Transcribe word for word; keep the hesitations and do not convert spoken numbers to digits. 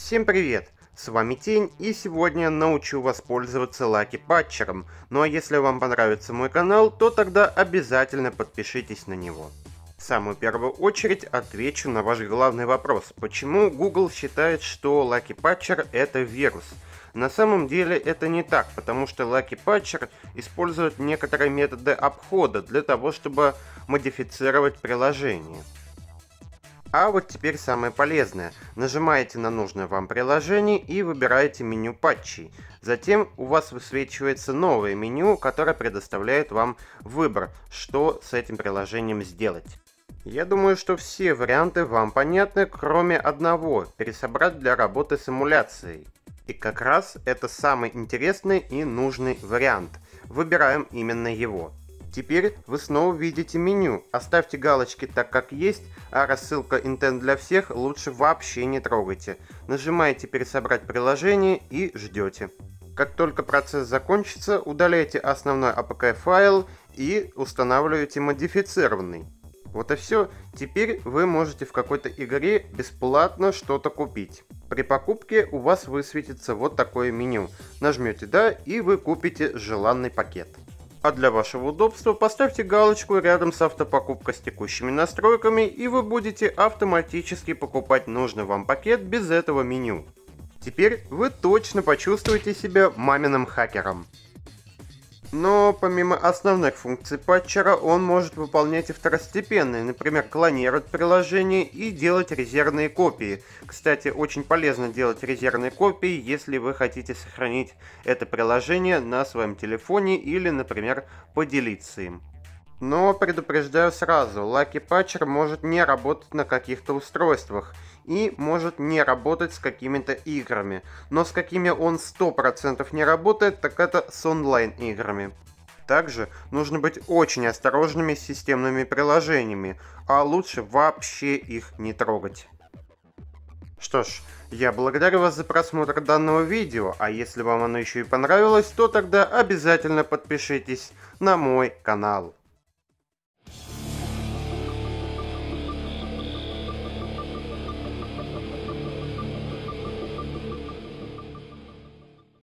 Всем привет! С вами Тень, и сегодня я научу вас пользоваться Lucky Patcher. Ну а если вам понравится мой канал, то тогда обязательно подпишитесь на него. В самую первую очередь отвечу на ваш главный вопрос. Почему Google считает, что Lucky Patcher это вирус? На самом деле это не так, потому что Lucky Patcher использует некоторые методы обхода для того, чтобы модифицировать приложение. А вот теперь самое полезное. Нажимаете на нужное вам приложение и выбираете меню патчей. Затем у вас высвечивается новое меню, которое предоставляет вам выбор, что с этим приложением сделать. Я думаю, что все варианты вам понятны, кроме одного – пересобрать для работы с эмуляцией. И как раз это самый интересный и нужный вариант. Выбираем именно его. Теперь вы снова видите меню. Оставьте галочки так, как есть, а рассылка Intent для всех лучше вообще не трогайте. Нажимаете «Пересобрать приложение» и ждете. Как только процесс закончится, удаляйте основной эй пи кей файл и устанавливаете модифицированный. Вот и все. Теперь вы можете в какой-то игре бесплатно что-то купить. При покупке у вас высветится вот такое меню. Нажмете «Да» и вы купите желанный пакет. А для вашего удобства поставьте галочку рядом с автопокупкой с текущими настройками, и вы будете автоматически покупать нужный вам пакет без этого меню. Теперь вы точно почувствуете себя маминым хакером. Но помимо основных функций патчера, он может выполнять и второстепенные, например, клонировать приложение и делать резервные копии. Кстати, очень полезно делать резервные копии, если вы хотите сохранить это приложение на своем телефоне или, например, поделиться им. Но предупреждаю сразу, Lucky Patcher может не работать на каких-то устройствах и может не работать с какими-то играми. Но с какими он сто процентов не работает, так это с онлайн-играми. Также нужно быть очень осторожными с системными приложениями, а лучше вообще их не трогать. Что ж, я благодарю вас за просмотр данного видео, а если вам оно еще и понравилось, то тогда обязательно подпишитесь на мой канал.